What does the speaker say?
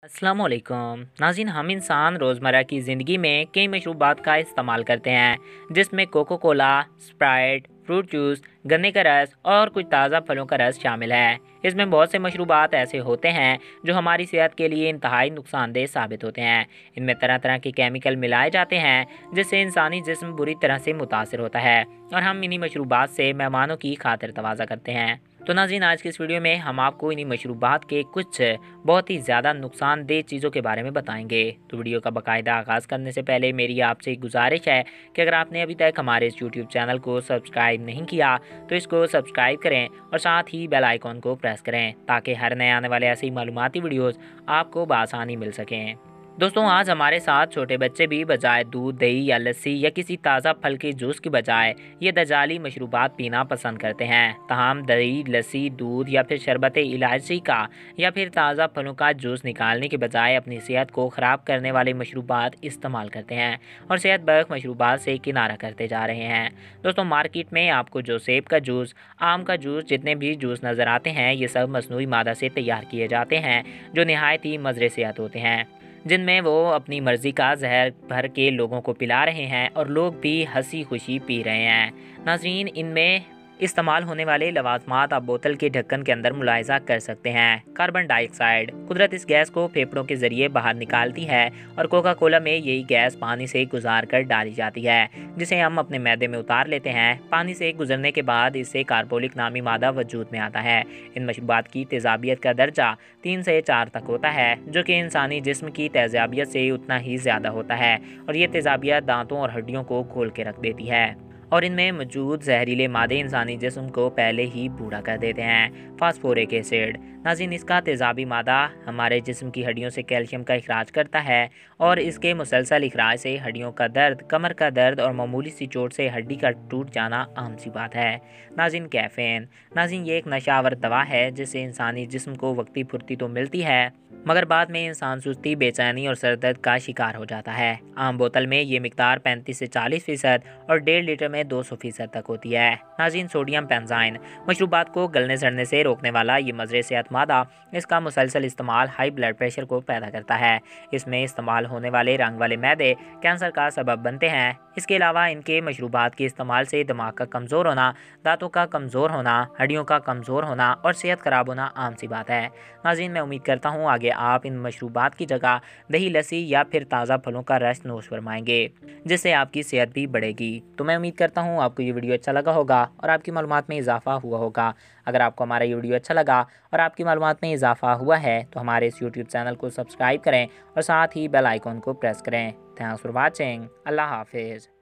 अस्सलामुअलैकुम नाज़रीन, हम इंसान रोज़मर्रा की ज़िंदगी में कई मशरूबात का इस्तेमाल करते हैं, जिसमें Coca Cola, Sprite, fruit juice, गन्ने का रस और कुछ ताज़ा फलों का रस शामिल है। इसमें बहुत से मशरूबात ऐसे होते हैं जो हमारी सेहत के लिए इंतहाई नुकसानदेह साबित होते हैं। इनमें तरह तरह के केमिकल मिलाए जाते हैं, जिससे इंसानी जिस्म बुरी तरह से मुतासर होता है और हम इन्हीं मशरूबात से मेहमानों की खातिर तवाज़ा करते हैं। तो नाज़रीन, आज की इस वीडियो में हम आपको इन्हीं मशरूबात के कुछ बहुत ही ज़्यादा नुकसानदेह चीज़ों के बारे में बताएंगे। तो वीडियो का बाकायदा आगाज़ करने से पहले मेरी आपसे एक गुजारिश है कि अगर आपने अभी तक हमारे इस यूट्यूब चैनल को सब्सक्राइब नहीं किया तो इसको सब्सक्राइब करें और साथ ही बेल आइकॉन को प्रेस करें ताकि हर नए आने वाले ऐसी मालूमाती वीडियोज़ आपको बआसानी मिल सकें। दोस्तों, आज हमारे साथ छोटे बच्चे भी बजाय दूध, दही या लस्सी या किसी ताज़ा फल के जूस की बजाय ये दजाली मशरूबात पीना पसंद करते हैं। तमाम दही, लस्सी, दूध या फिर शरबत इलायची का या फिर ताज़ा फलों का जूस निकालने के बजाय अपनी सेहत को ख़राब करने वाले मशरूबात इस्तेमाल करते हैं और सेहत बख्श मशरूबात से किनारा करते जा रहे हैं। दोस्तों, मार्केट में आपको जो सेब का जूस, आम का जूस, जितने भी जूस नज़र आते हैं, ये सब मसनूई मादा से तैयार किए जाते हैं जो नहायत ही मज़रे सेहत होते हैं, जिनमें वो अपनी मर्ज़ी का जहर भर के लोगों को पिला रहे हैं और लोग भी हंसी खुशी पी रहे हैं। नाज़रीन, इनमें इस्तेमाल होने वाले लवाजमात आप बोतल के ढक्कन के अंदर मुलाहिजा कर सकते हैं। कार्बन डाइऑक्साइड, कुदरत इस गैस को फेफड़ों के जरिए बाहर निकालती है और कोका कोला में यही गैस पानी से गुजार कर डाली जाती है, जिसे हम अपने मैदे में उतार लेते हैं। पानी से गुजरने के बाद इससे कार्बोलिक नामी मादा वजूद में आता है। इन मशरूबात की तेज़ाबियत का दर्जा 3 से 4 तक होता है, जो कि इंसानी जिस्म की तेज़ाबियत से उतना ही ज़्यादा होता है और ये तेज़ाबियत दांतों और हड्डियों को खोल के रख देती है और इनमें मौजूद जहरीले मादे इंसानी जिस्म को पहले ही बूढ़ा कर देते हैं। फास्फोरिक एसिड, नाज़रीन, इसका तेज़ाबी मादा हमारे जिस्म की हड्डियों से कैल्शियम का इखराज करता है और इसके मुसलसल इखराज से हड्डियों का दर्द, कमर का दर्द और मामूली सी चोट से हड्डी का टूट जाना आम सी बात है। नाज़रीन, कैफ़ीन, नाज़रीन, ये एक नशावर दवा है जिससे इंसानी जिस्म को वक्ती फुर्ती तो मिलती है, मगर बाद में इंसान सुस्ती, बेचैनी और सर दर्द का शिकार हो जाता है। आम बोतल में ये मिकदार 35 से 40% और 1.5 लीटर में 200% तक होती है। नाज़रीन, सोडियम पेंजाइन, मशरूबात को गलने सड़ने से रोकने वाला ये मज़रे सेहत मादा, इसका मुसलसल इस्तेमाल हाई ब्लड प्रेशर को पैदा करता है। इसमें इस्तेमाल होने वाले रंग वाले मैदे कैंसर का सबब बनते हैं। इसके अलावा इनके मशरूबात के इस्तेमाल से दिमाग का कमज़ोर होना, दांतों का कमज़ोर होना, हड्डियों का कमज़ोर होना और सेहत ख़राब होना आम सी बात है। नाज़रीन, मैं उम्मीद करता हूँ आगे आप इन मशरूबात की जगह दही, लस्सी या फिर ताज़ा फलों का रस नोश फरमाएंगे, जिससे आपकी सेहत भी बढ़ेगी। तो मैं उम्मीद करता हूँ आपको ये वीडियो अच्छा लगा होगा और आपकी मालूमात में इजाफा हुआ होगा। अगर आपको हमारा ये वीडियो अच्छा लगा और आपकी मालूमात में इजाफा हुआ है तो हमारे इस यूट्यूब चैनल को सब्सक्राइब करें और साथ ही बेल आइकॉन को प्रेस करें। Thanks for watching. अल्लाह हाफिज़।